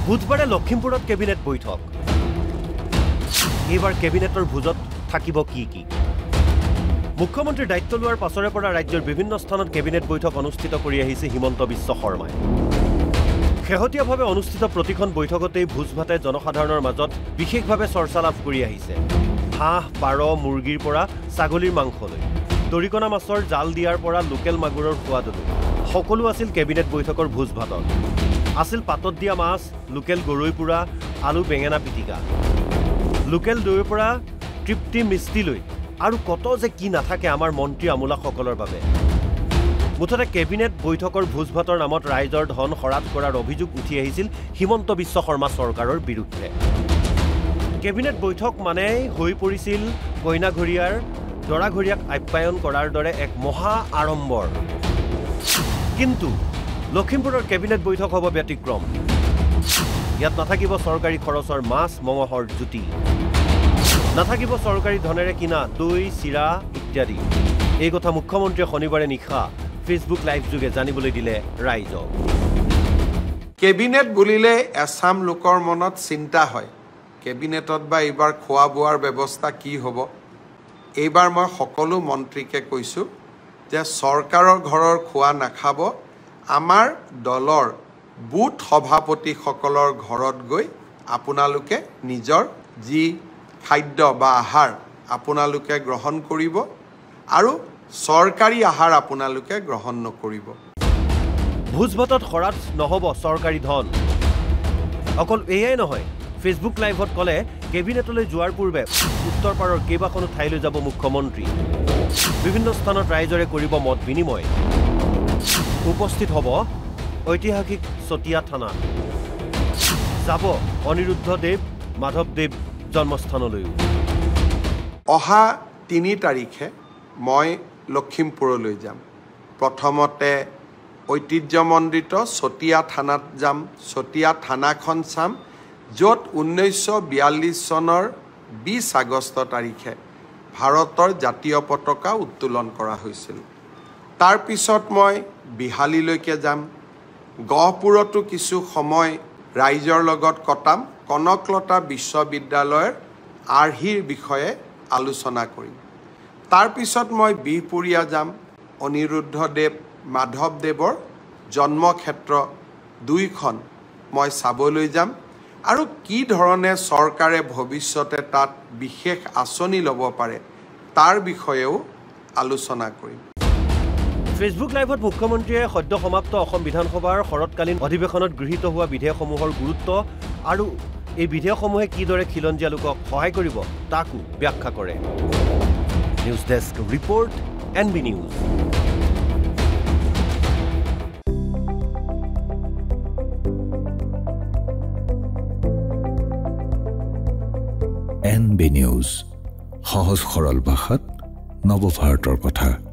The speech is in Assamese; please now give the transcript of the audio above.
বুধবাৰে লখিমপুৰত কেবিনেট বৈঠক এইবাৰ কেবিনেটৰ ভোজত থাকিব কি মুখ্যমন্ত্ৰীৰ দায়িত্ব লোৱাৰ পাছৰে পৰা ৰাজ্যৰ বিভিন্ন স্থানত কেবিনেট বৈঠক অনুষ্ঠিত কৰি আহিছে হিমন্ত বিশ্ব শৰ্মাই শেহতীয়াভাৱে অনুষ্ঠিত প্ৰতিখন বৈঠকতেই ভোজ ভাতে জনসাধাৰণৰ মাজত বিশেষভাৱে চৰ্চা লাভ কৰি আহিছে হাঁহ পাৰ মুৰ্গীৰ পৰা ছাগলীৰ মাংসলৈ দৰিকণা মাছৰ জাল দিয়াৰ পৰা লোকেল মাগুৰৰ সোৱাদলৈ সকলো আছিল কেবিনেট বৈঠকৰ ভোজ ভাতত আছিল পাতত দিয়া মাছ লোকেল গৰৈ পোৰা আলু বেঙেনা পিটিকা লোকেল দৈৰ পৰা তৃপ্তি মিষ্টিলৈ আৰু কত যে কি নাথাকে আমাৰ মন্ত্ৰী আমোলাসকলৰ বাবে মুঠতে কেবিনেট বৈঠকৰ ভোজ ভাতৰ নামত ৰাইজৰ ধন খৰাত কৰাৰ অভিযোগ উঠি আহিছিল হিমন্ত বিশ্ব শৰ্মা চৰকাৰৰ বিৰুদ্ধে কেবিনেট বৈঠক মানে হৈ পৰিছিল কইনাঘৰীয়াৰ দৰাঘৰীয়াক আপ্যায়ন কৰাৰ দৰে এক মহা আড়ম্বৰ কিন্তু লখিমপুৰৰ কেবিনেট বৈঠক হ'ব ব্যতিক্ৰম ইয়াত নাথাকিব চৰকাৰী খৰচৰ মাছ মঙহৰ জুতি নাথাকিব চৰকাৰী ধনেৰে কিনা দৈ চিৰা ইত্যাদি এই কথা মুখ্যমন্ত্ৰীয়ে শনিবাৰে নিশা ফেচবুক লাইভ যোগে জানিবলৈ দিলে ৰাইজক কেবিনেট বুলিলে এছাম লোকৰ মনত চিন্তা হয় কেবিনেটত বা এইবাৰ খোৱা বোৱাৰ ব্যৱস্থা কি হ'ব এইবাৰ মই সকলো মন্ত্ৰীকে কৈছো যে চৰকাৰৰ ঘৰৰ খোৱা নাখাব আমাৰ দলৰ বুথ সভাপতিসকলৰ ঘৰত গৈ আপোনালোকে নিজৰ যি খাদ্য বা আহাৰ আপোনালোকে গ্ৰহণ কৰিব আৰু চৰকাৰী আহাৰ আপোনালোকে গ্ৰহণ নকৰিব ভোজ ভাতত খৰাত নহব চৰকাৰী ধন অকল এয়াই নহয় ফেচবুক লাইভত কলে কেবিনেটলৈ যোৱাৰ পূৰ্বে উত্তৰ পাৰৰ কেইবাখনো ঠাইলৈ যাব মুখ্যমন্ত্ৰী বিভিন্ন স্থানত ৰাইজৰে কৰিব মত বিনিময় উপস্থিত হ'ব ঐতিহাসিক চতিয়া থানা যাব অনিৰুদ্ধদেৱ মাধৱদেৱ জন্মস্থানলৈও অহা ৩ তাৰিখে মই লখিমপুৰলৈ যাম প্ৰথমতে ঐতিহ্যমণ্ডিত চতিয়া থানাত যাম চতিয়া থানাখন চাম য'ত 1942 চনৰ 20 আগষ্ট তাৰিখে ভাৰতৰ জাতীয় পতাকা উত্তোলন কৰা হৈছিল তাৰ পিছত মই বিহালীলৈকে যাম গহপুৰতো কিছু সময় ৰাইজৰ লগত কটাম কনকলতা বিশ্ববিদ্যালয়ৰ আৰ্হিৰ বিষয়ে আলোচনা কৰিম তাৰ পিছত মই বিহপুৰীয়া যাম অনিৰুদ্ধদেৱ মাধৱদেৱৰ জন্মক্ষেত্ৰ দুইখন মই চাবলৈ যাম আৰু কি ধৰণে চৰকাৰে ভৱিষ্যতে তাত বিশেষ আঁচনি ল'ব পাৰে তাৰ বিষয়েও আলোচনা কৰিম ফেচবুক লাইভত মুখ্যমন্ত্ৰীয়ে সদ্য সমাপ্ত অসম বিধানসভাৰ শৰৎকালীন অধিৱেশনত গৃহীত হোৱা বিধেয়কসমূহৰ গুৰুত্ব আৰু এই বিধেয়কসমূহে কিদৰে খিলঞ্জীয়া লোকক সহায় কৰিব তাকো ব্যাখ্যা কৰে news desk report NB news NB news সহজ সৰল ভাষাত নৱভাৰতৰ কথা